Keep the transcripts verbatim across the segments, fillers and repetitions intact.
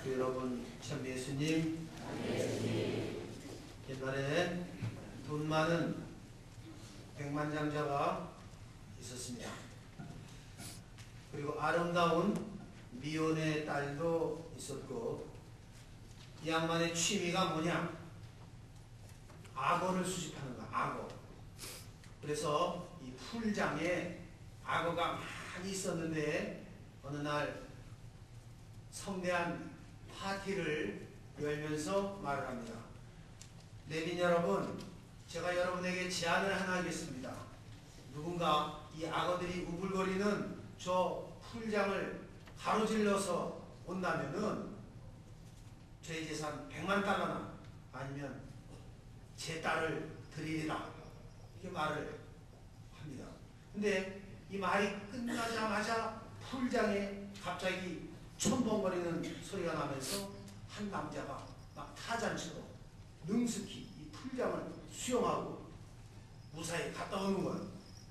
그 여러분 참 예수님, 옛날에 돈 많은 백만장자가 있었습니다. 그리고 아름다운 미혼의 딸도 있었고, 이 양반의 취미가 뭐냐? 악어를 수집하는 거야. 악어. 그래서 이 풀장에 악어가 많이 있었는데 어느 날 성대한 파티를 열면서 말을 합니다. 내빈 여러분, 제가 여러분에게 제안을 하나 하겠습니다. 누군가 이 악어들이 우글거리는 저 풀장을 가로질러서 온다면은 제 재산 백만 달러나 아니면 제 딸을 드리리라, 이렇게 말을 합니다. 근데 이 말이 끝나자마자 풀장에 갑자기 첨벙거리는 소리가 나면서 한 남자가 막 타잔처럼 능숙히 이 풀장을 수영하고 무사히 갔다 오는 거예요.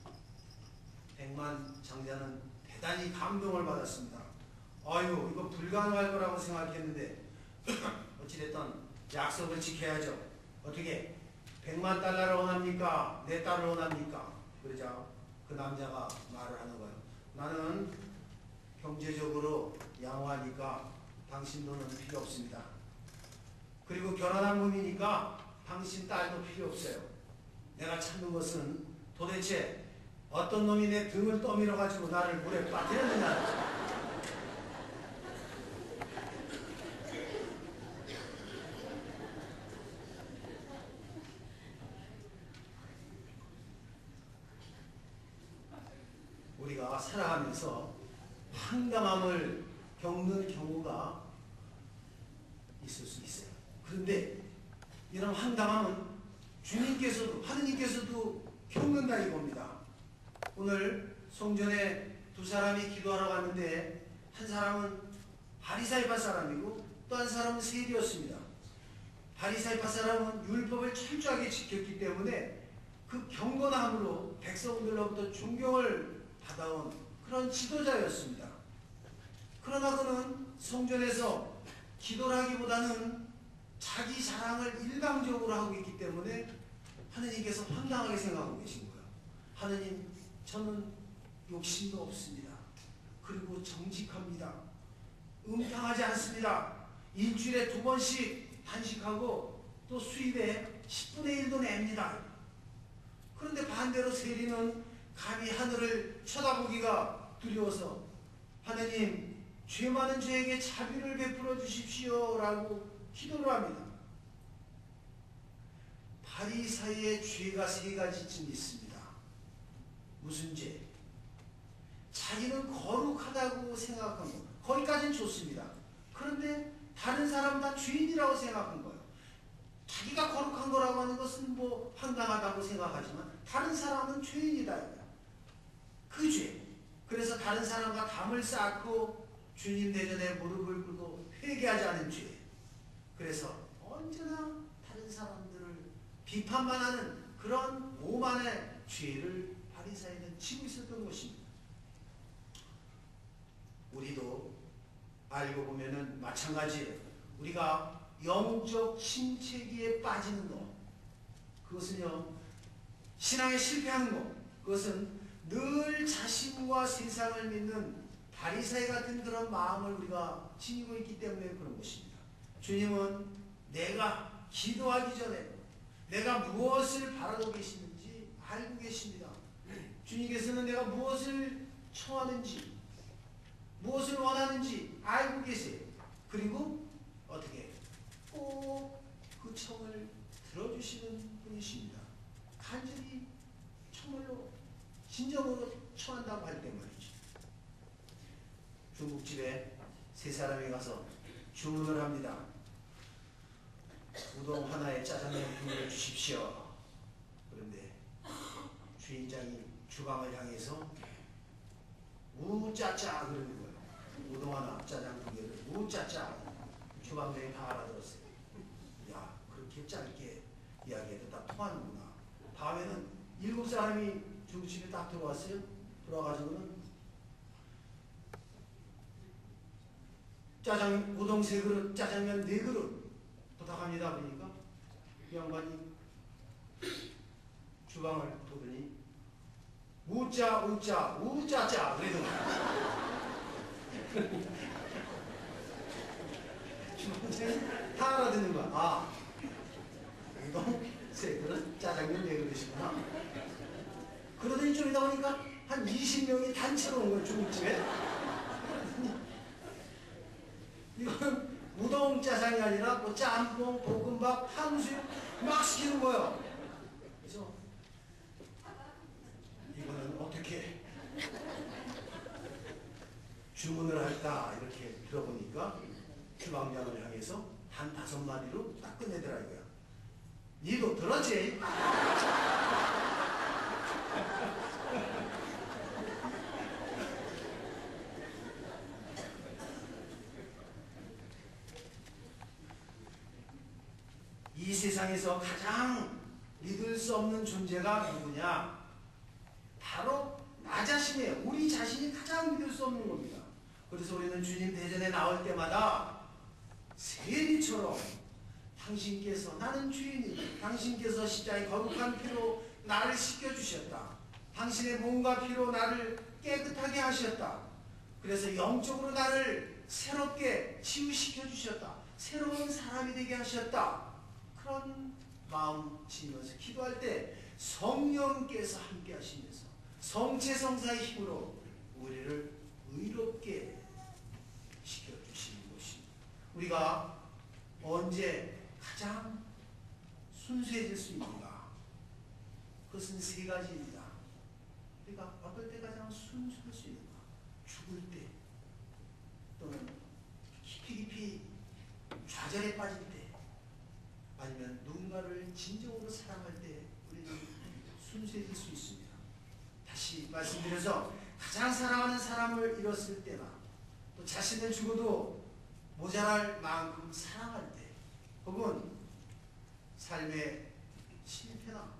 백만 장자는 대단히 감동을 받았습니다. 아유, 이거 불가능할 거라고 생각했는데 어찌됐든 약속을 지켜야죠. 어떻게? 백만 달러를 원합니까? 내 딸을 원합니까? 그러자 그 남자가 말을 하는 거예요. 나는 경제적으로 양호하니까 당신 돈은 필요 없습니다. 그리고 결혼한 몸이니까 당신 딸도 필요 없어요. 내가 찾는 것은 도대체 어떤 놈이 내 등을 떠밀어 가지고 나를 물에 빠뜨렸느냐. 우리가 살아가면서 황당함을 겪는 경우가 있을 수 있어요. 그런데 이런 황당함은 주님께서도, 하느님께서도 겪는다 이겁니다. 오늘 성전에 두 사람이 기도하러 갔는데 한 사람은 바리사이파 사람이고 또 한 사람은 세리였습니다. 바리사이파 사람은 율법을 철저하게 지켰기 때문에 그 경건함으로 백성들로부터 존경을 받아온 그런 지도자였습니다. 그러나 그는 성전에서 기도를 하기보다는 자기 자랑을 일방적으로 하고 있기 때문에 하느님께서 황당하게 생각하고 계신 거예요. 하느님, 저는 욕심도 없습니다. 그리고 정직합니다. 음탕하지 않습니다. 일주일에 두 번씩 단식하고 또 수입의 십분의 일도 냅니다. 그런데 반대로 세리는 감히 하늘을 쳐다보기가 두려워서 하느님, 죄 많은 저에게 자비를 베풀어 주십시오 라고 기도를 합니다. 바리사이의 죄가 세 가지쯤 있습니다. 무슨 죄? 자기는 거룩하다고 생각한 거, 거기까지는 좋습니다. 그런데 다른 사람은 다 죄인이라고 생각한 거예요. 자기가 거룩한 거라고 하는 것은 뭐 황당하다고 생각하지만 다른 사람은 죄인이다. 그 죄. 그래서 다른 사람과 담을 쌓고 주님 대전에 무릎을 꿇고 회개하지 않은 죄. 그래서 언제나 다른 사람들을 비판만 하는 그런 오만의 죄를 바리사이는 지고 있었던 것입니다. 우리도 알고 보면은 마찬가지예요. 우리가 영적 침체기에 빠지는 것, 그것은요, 신앙에 실패하는 것, 그것은 늘 자신과 세상을 믿는 바리사이 같은 그런 마음을 우리가 지니고 있기 때문에 그런 것입니다. 주님은 내가 기도하기 전에 내가 무엇을 바라고 계시는지 알고 계십니다. 주님께서는 내가 무엇을 청하는지, 무엇을 원하는지 알고 계세요. 그리고 어떻게 꼭 그 청을 들어주시는 분이십니다. 간절히 정말로 진정으로 청한다고 할 때 말이죠. 중국집에 세 사람이 가서 주문을 합니다. 우동 하나에 짜장면 두 개를 주십시오. 그런데 주인장이 주방을 향해서 우짜짜 그러는 거예요. 우동 하나, 짜장 두 개를 우짜짜. 주방장이 다 알아들었어요. 야, 그렇게 짧게 이야기해도 다 통하는구나. 다음에는 일곱 사람이 중국집에 딱 들어왔어요. 들어와가지고는 짜장, 우동 세 그릇, 짜장면 네 그릇 부탁합니다. 보니까 이 양반이 주방을 보더니 우짜 우짜 우짜짜 그러더라고요. 주방장이 다 알아듣는 거야. 아, 우동 세 그릇, 짜장면 네 그릇이구나. 그러더니 좀 이따 보니까 한 이십 명이 단체로 온 거예요. 중국집에. 이거는 우동 짜장이 아니라 뭐 짬뽕, 볶음밥, 탕수육 막 시키는 거예요. 그래서 이거는 어떻게 주문을 할까 이렇게 들어보니까 주방장을 향해서 한 다섯 마디로 딱 끝내더라고요. 니도 들었지? 이 세상에서 가장 믿을 수 없는 존재가 누구냐? 바로 나 자신이에요. 우리 자신이 가장 믿을 수 없는 겁니다. 그래서 우리는 주님 대전에 나올 때마다 세리처럼 당신께서 나는 주인이다. 당신께서 십자가의 거룩한 피로 나를 씻겨주셨다. 당신의 몸과 피로 나를 깨끗하게 하셨다. 그래서 영적으로 나를 새롭게 치유시켜 주셨다. 새로운 사람이 되게 하셨다. 그런 마음 지니면서 기도할 때 성령께서 함께 하시면서 성체성사의 힘으로 우리를 의롭게 시켜주시는 것입니다. 우리가 언제 가장 순수해질 수 있는가? 그것은 세 가지입니다. 우리가 어떨 때 가장 순수할 수 있는가? 죽을 때 또는 깊이 깊이 좌절에 빠질 때 아니면 누군가를 진정으로 사랑할 때 우리는 순수해질 수 있습니다. 다시 말씀드려서 가장 사랑하는 사람을 잃었을 때나 또 자신을 죽어도 모자랄 만큼 사랑할 때 혹은 삶의 실패나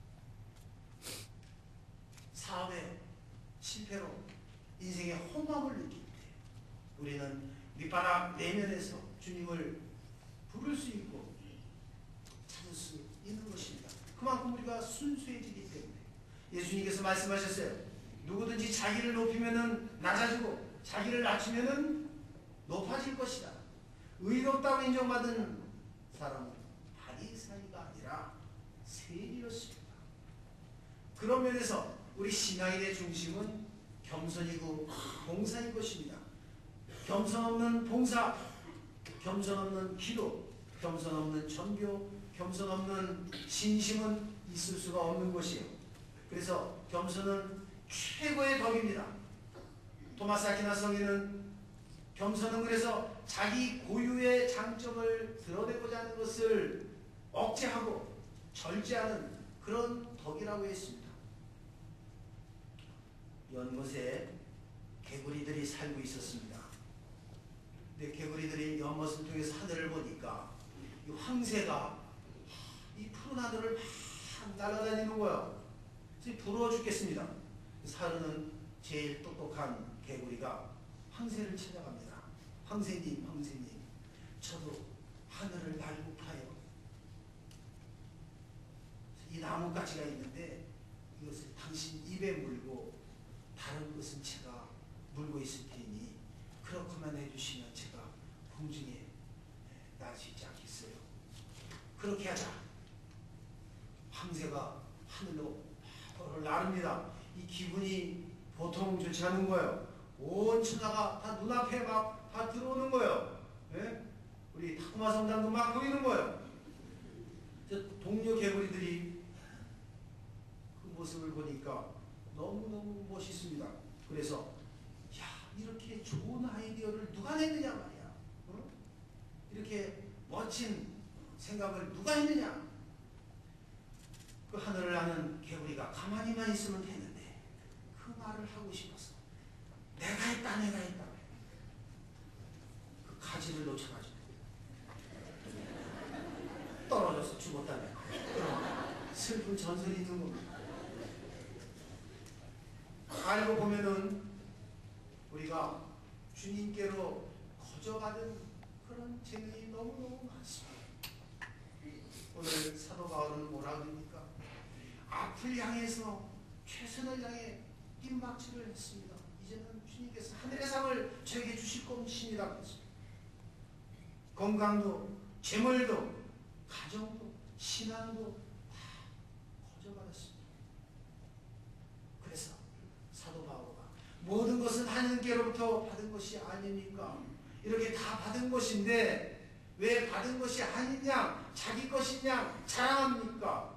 사업의 실패로 인생의 허무함을 느낄 때 우리는 밑바닥 내면에서 주님을 부를 수 있고 찾을 수 있는 것입니다. 그만큼 우리가 순수해지기 때문에 예수님께서 말씀하셨어요. 누구든지 자기를 높이면은 낮아지고 자기를 낮추면은 높아질 것이다. 의롭다고 인정받은 사람은 바리새인가 아니라 세리였습니다. 그런 면에서 우리 신앙인의 중심은 겸손이고 봉사인 것입니다. 겸손 없는 봉사, 겸손 없는 기도, 겸손 없는 전교, 겸손 없는 신심은 있을 수가 없는 것이에요. 그래서 겸손은 최고의 덕입니다. 토마스 아퀴나 성인은 겸손은 그래서 자기 고유의 장점을 드러내고자 하는 것을 억제하고 절제하는 그런 덕이라고 했습니다. 연못에 개구리들이 살고 있었습니다. 근데 개구리들이 연못을 통해서 하늘을 보니까 이 황새가 이 푸른 하늘을 막 날아다니는 거예요. 그래서 부러워 죽겠습니다. 사르는 제일 똑똑한 개구리가 황새를 찾아갑니다. 황새님, 황새님, 저도 하늘을 날고파요. 이 나뭇가지가 있는데 이것을 당신 입에 물고 다른 것은 제가 물고 있을 테니 그렇게만 해주시면 제가 공중에 날 수 있지 않겠어요? 그렇게 하자. 황새가 하늘로 나릅니다. 이 기분이 보통 좋지 않은 거예요. 온 천하가 다 눈앞에 막 다 들어오는 거예요. 예? 우리 타쿠마 성당도 막 보이는 거예요. 동료 개구리들이 그 모습을 보니까 너무너무 멋있습니다. 그래서 야, 이렇게 좋은 아이디어를 누가 냈느냐 말이야. 어? 이렇게 멋진 생각을 누가 했느냐. 그 하늘을 나는 개구리가 가만히만 있으면 되는데 그 말을 하고 싶었어. 내가 했다 내가 했다. 그 가지를 놓쳐가지고 떨어져서 죽었다는 그런 슬픈 전설이 있는 겁니다. 알고 보면은 우리가 주님께로 거저받은 그런 재능이 너무너무 많습니다. 오늘 사도 바울은 뭐라 그럽니까? 앞을 향해서 최선을 다해 뜀박질을 했습니다. 이제는 주님께서 하늘의 상을 저에게 주실 것입니다. 건강도, 재물도, 가정도, 신앙도 다 거저받았습니다. 그래서 사도 바울가 모든 것은 하나님께로부터 받은 것이 아닙니까? 이렇게 다 받은 것인데 왜 받은 것이 아니냐, 자기 것이냐 자랑합니까?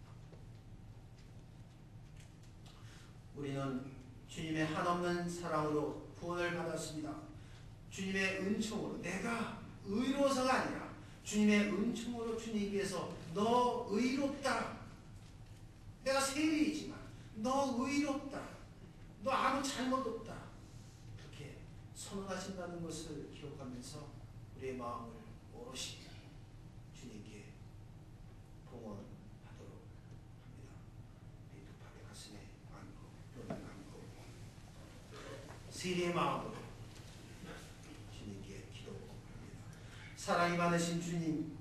우리는 주님의 한없는 사랑으로 구원을 받았습니다. 주님의 은총으로, 내가 의로서가 아니라 주님의 은총으로 주님께서 너 의롭다. 내가 세리이지만 너 의롭다. 너 아무 잘못 없다. 그렇게 선언하신다는 것을 기억하면서 우리의 마음을 오롯이 주님께 봉헌하도록 합니다. 우리 두 팔을 가슴에 안고 눈을 감고 세리의 마음으로 주님께 기도합니다. 사랑이 많으신 주님,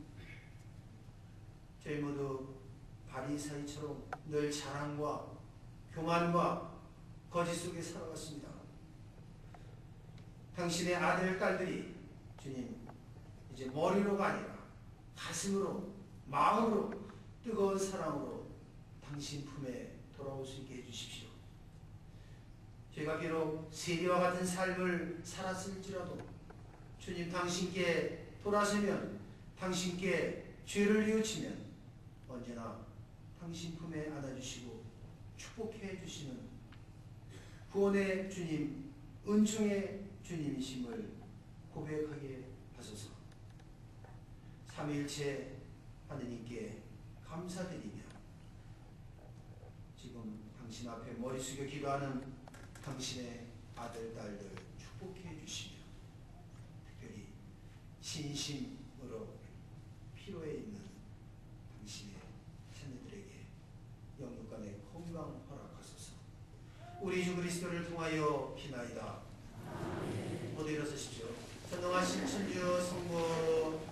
저희 모두 바리사이처럼 늘 자랑과 교만과 거짓 속에 살아갔습니다. 당신의 아들, 딸들이 주님 이제 머리로가 아니라 가슴으로, 마음으로, 뜨거운 사랑으로 당신 품에 돌아올 수 있게 해주십시오. 저희가 비록 세리와 같은 삶을 살았을지라도 주님 당신께 돌아서면, 당신께 죄를 뉘우치면 언제나 당신 품에 안아주시고 축복해 주시는 구원의 주님, 은총의 주님이심을 고백하게 하소서. 삼위일체 하느님께 감사드리며 지금 당신 앞에 머리 숙여 기도하는 당신의 아들, 딸들 축복해 주시며 특별히 진심으로 필요해 있는 당신의 자녀들에게 영육간의 건강 허락하소서. 우리 주 그리스도를 통하여 기나이다. 모두 일어서십시오. 전능하신 천주 성부